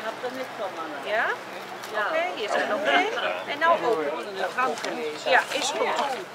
Ja? Oké, hier zijn nog één. En nou open. Ja, is goed.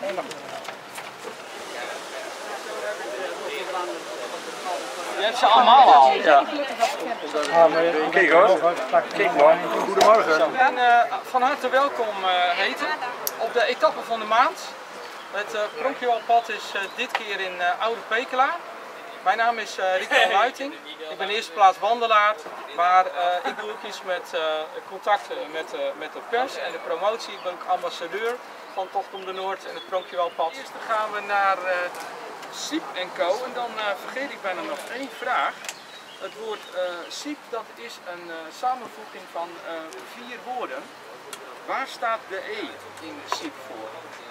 Je hebt ze allemaal al. Ja. Kijk hoor. Kijk mooi. Goedemorgen. En van harte welkom heten op de etappe van de maand. Het Pronkjewelpad is dit keer in Oude Pekela. Mijn naam is Rico Luiting. Ik ben in eerste plaats wandelaar, maar ik doe ook iets met contacten met de pers en de promotie. Ik ben ook ambassadeur van Tocht om de Noord en het Pronkjewelpad. Dus dan gaan we naar Siep & Co. En dan vergeet ik bijna nog één vraag. Het woord Siep, dat is een samenvoeging van 4 woorden. Waar staat de E in Siep voor?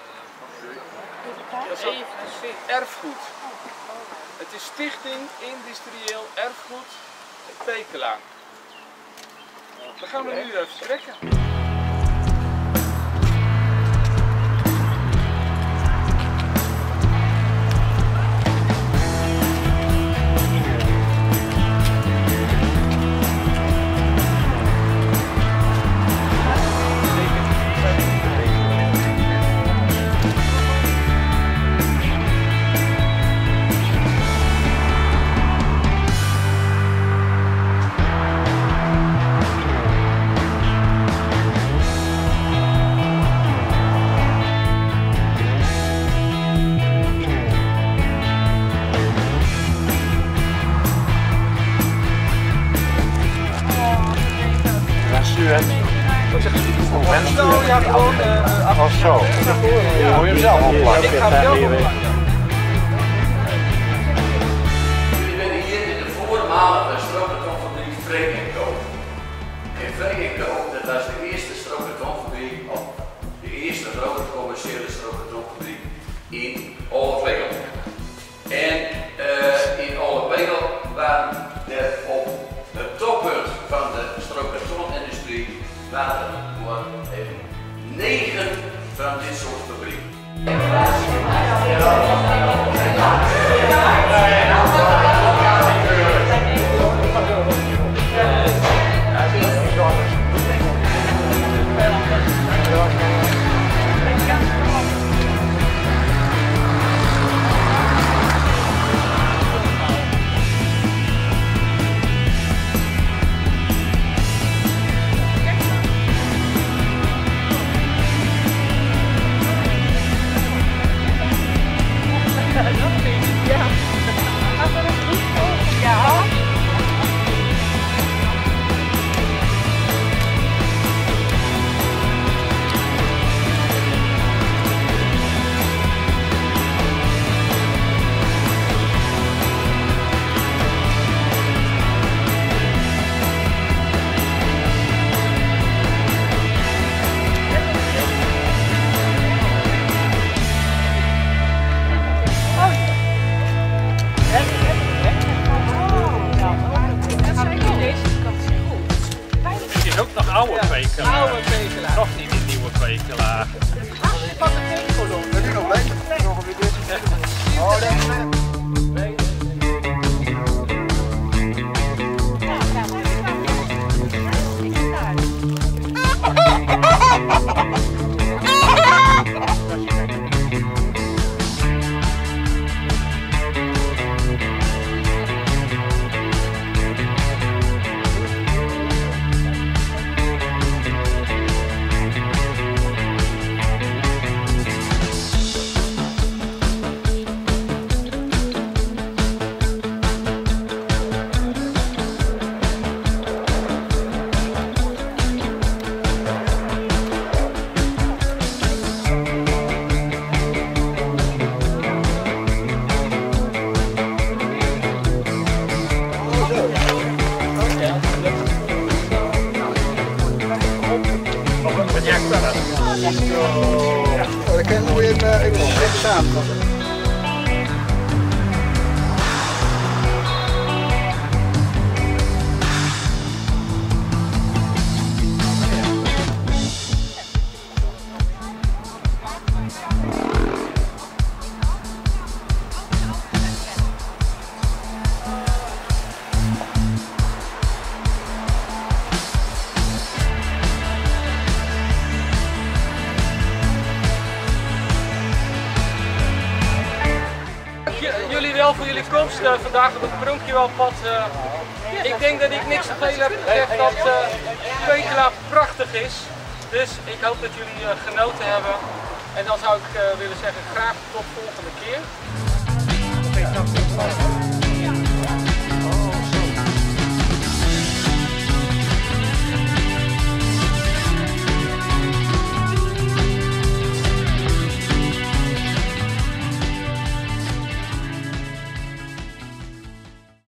Dat is erfgoed. Het is Stichting Industrieel Erfgoed Pekela. Dan gaan we nu vertrekken. Ja, gewoon Of zo. Moet je hem zelf opplakken. Ik ga hem zelf opplakken. Ik ben hier in de voormalige stroombetonfabriek Freek & Co. En Freek & Co, dat was de eerste stroombetonfabriek, of de eerste grote commerciële stroombetonfabriek in Oldepegel. En in Oldepegel waren er op het toppunt van de stroombetonindustrie waren maar even 9 van dit soort fabrieken. Oude Pekela. Oude Pekela. Nog niet die nieuwe Pekela. Pak het even voor ons. Heb je nog mee? Nog weer dit? Oh, dat is het. Dan kan je even samen. dankjewel voor jullie komst vandaag op het Pronkjewelpad. Ik denk dat ik niks te veel heb gezegd dat Pekela prachtig is. Dus ik hoop dat jullie genoten hebben. En dan zou ik willen zeggen graag tot volgende keer.